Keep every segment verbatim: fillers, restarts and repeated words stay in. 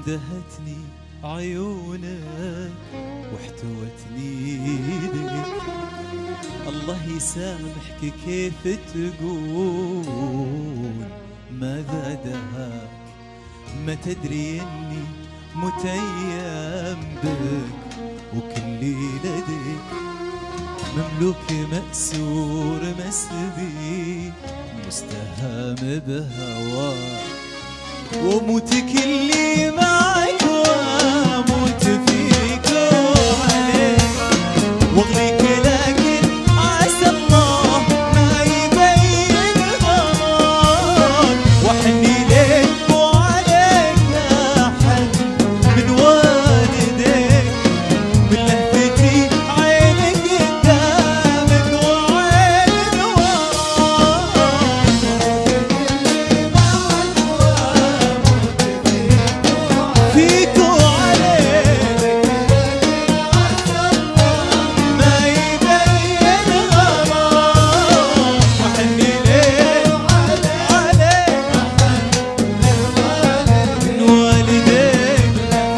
ندهتني عيونك واحتوتني ايدك. الله يسامحك كيف تقول ماذا دهاك، ما تدري اني متيم بك وكلي لديك، مملوك مأسور مسبي مستهام بهواك، وموتك اللي معك واموت فيك وعليك واغليك، لكن عسى الله ما يبين غراك، واحني لك وعليك احن من والديك، من لهفتي عينك قدامك وعين وراك، فيك وعليك ما يبين غراك، وحني ليك عليك من والديك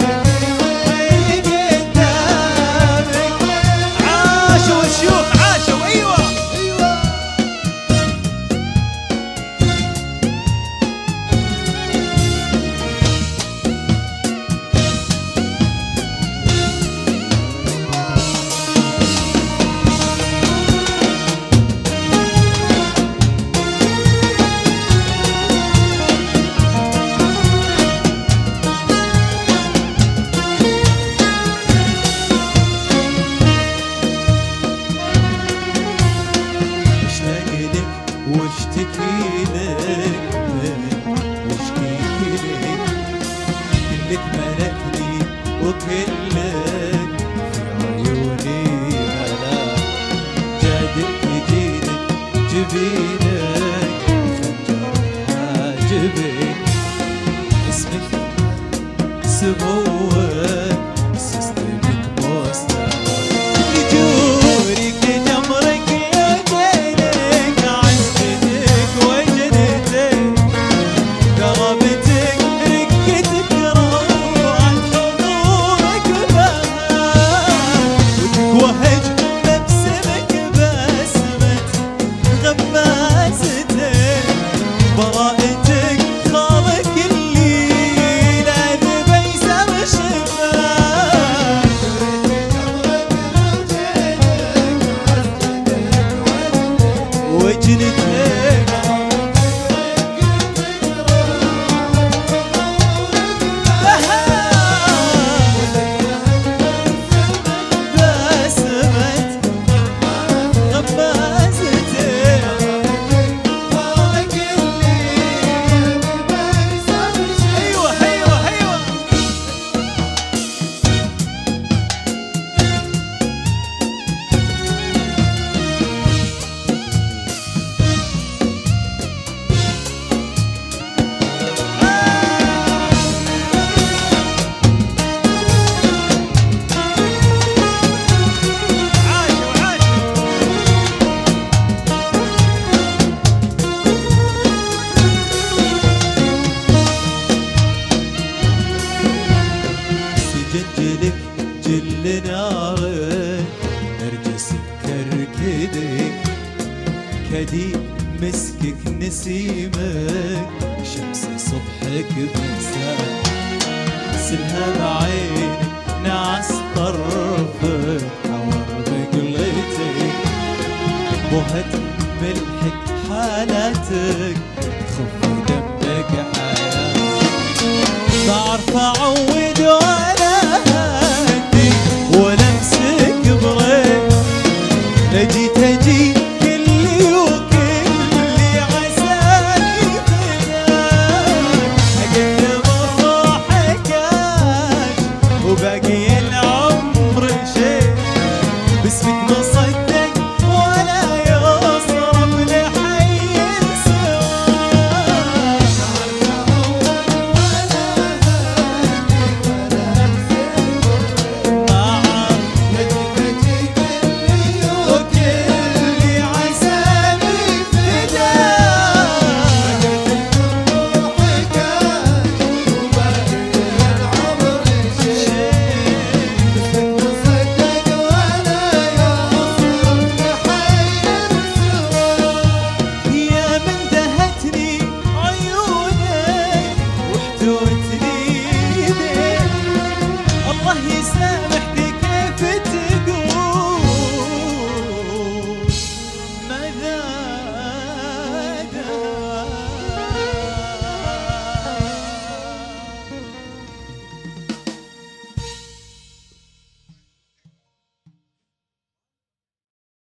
عينك قدامك. عاشوا الشيوخ عاشوا. ايوه ايوه اشتاق لك واشتكي لك واشكيك لك، كلك ملكني وكلك في عيوني ملاك، جادك جيدك جبينك خنجر حاجبك، اسمك سموك سيستمك مستوى، لجورك جمرك يدينك عزتك وجدتك، كرامتك ركتك روعة حضورك بهاك، وتكوهج مبسمك بسمة غمازتك، براءتك خالق اللي لاذ بيسر شفاك، وجنتك بسمة غمازتك. ايوه ايوه ايوه عاشوا عاشوا. سجنجلك جل نارك نرجس كركدك، كدي مسكك نسيمك شمس صبحك بمساك، سلها بعينك نعس طرفك حور بقلتك، بهت ملحك حالاتك خف دمك حياتك، بعرف اعود ولا هدي ولا امسك بريك، لجيت